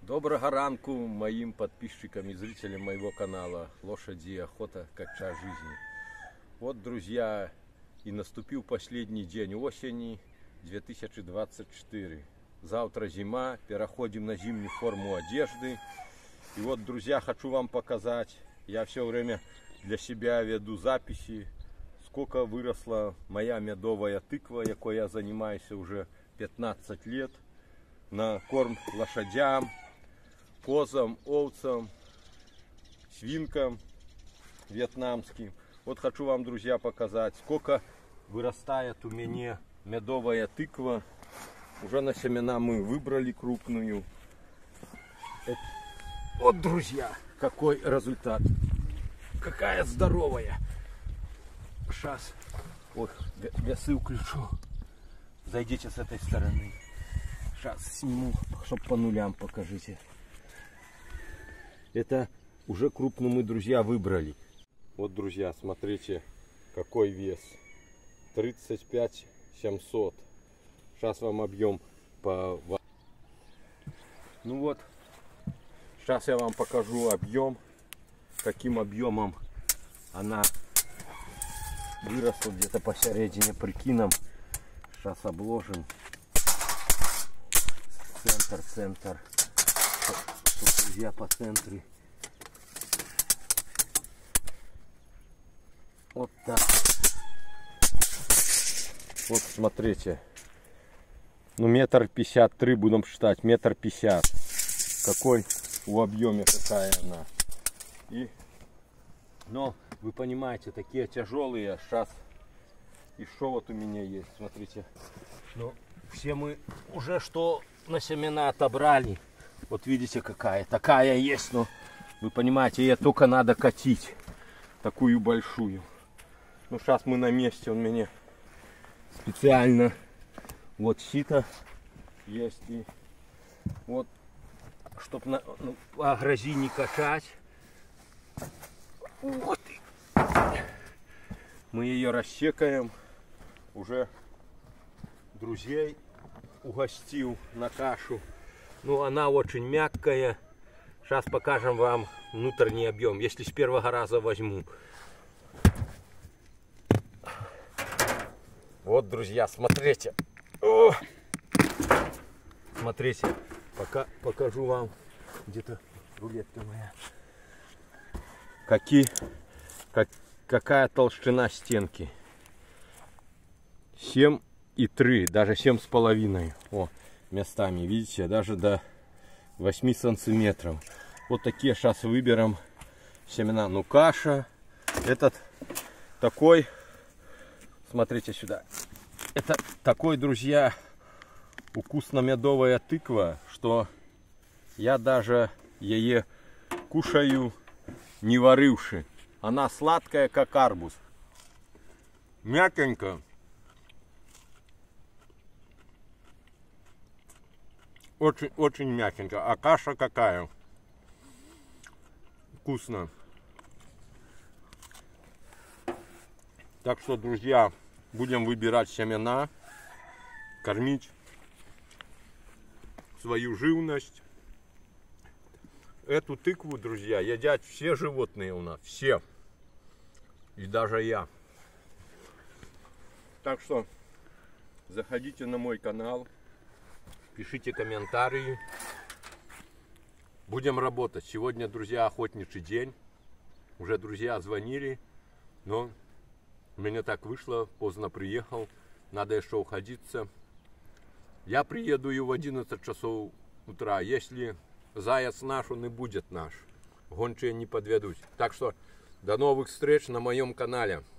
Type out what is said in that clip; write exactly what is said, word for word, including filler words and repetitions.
Доброго ранку моим подписчикам и зрителям моего канала «Лошади и охота как часть жизни». Вот, друзья, и наступил последний день осени две тысячи двадцать четыре. Завтра зима, переходим на зимнюю форму одежды. И вот, друзья, хочу вам показать, я все время для себя веду записи, сколько выросла моя медовая тыква, якой я занимаюсь уже пятнадцать лет, на корм лошадям, козам, овцам, свинкам вьетнамским. Вот хочу вам, друзья, показать, сколько вырастает у меня медовая тыква. Уже на семена мы выбрали крупную. Вот, друзья, какой результат. Какая здоровая. Сейчас. Ой, весы включу. Зайдите с этой стороны. Сейчас сниму, чтобы по нулям покажите. Это уже крупную мы, друзья, выбрали. Вот, друзья, смотрите, какой вес. тридцать пять семьсот. Сейчас вам объем по... Ну вот, сейчас я вам покажу объем, каким объемом она выросла где-то посередине, прикинем. Сейчас обложим. Центр, центр. Я по центру. Вот так. Вот смотрите. Ну, метр пятьдесят три будем считать. Метр пятьдесят. Какой в объеме, какая она. И, но вы понимаете, такие тяжелые. Сейчас еще вот у меня есть. Смотрите. Ну, все мы уже что на семена отобрали. Вот видите, какая. Такая есть, но вы понимаете, ее только надо катить. Такую большую. Ну, сейчас мы на месте. Он мне специально вот сито есть. И вот, чтобы на ну, по грязи не качать. Вот. Мы ее рассекаем. Уже друзей угостил на кашу. Ну, она очень мягкая. Сейчас покажем вам внутренний объем, если с первого раза возьму. Вот, друзья, смотрите. О! Смотрите, пока покажу вам где-то рулетка моя. Какие, как, какая толщина стенки. семь и три, даже семь с половиной. О, местами, видите, даже до восьми сантиметров. Вот такие сейчас выберем семена. Ну, каша. Этот такой, смотрите сюда. Это такой, друзья, вкусно-медовая тыква, что я даже ее кушаю не варивши. Она сладкая, как арбуз. Мягенько. Очень, очень мягенько. А каша какая? Вкусно. Так что, друзья, будем выбирать семена, кормить свою живность. Эту тыкву, друзья, едят все животные у нас. Все. И даже я. Так что, заходите на мой канал. Пишите комментарии. Будем работать. Сегодня, друзья, охотничий день. Уже друзья звонили. Но у меня так вышло. Поздно приехал. Надо еще уходиться. Я приеду и в одиннадцать часов утра. Если заяц наш, он и будет наш. Гончие не подведут. Так что до новых встреч на моем канале.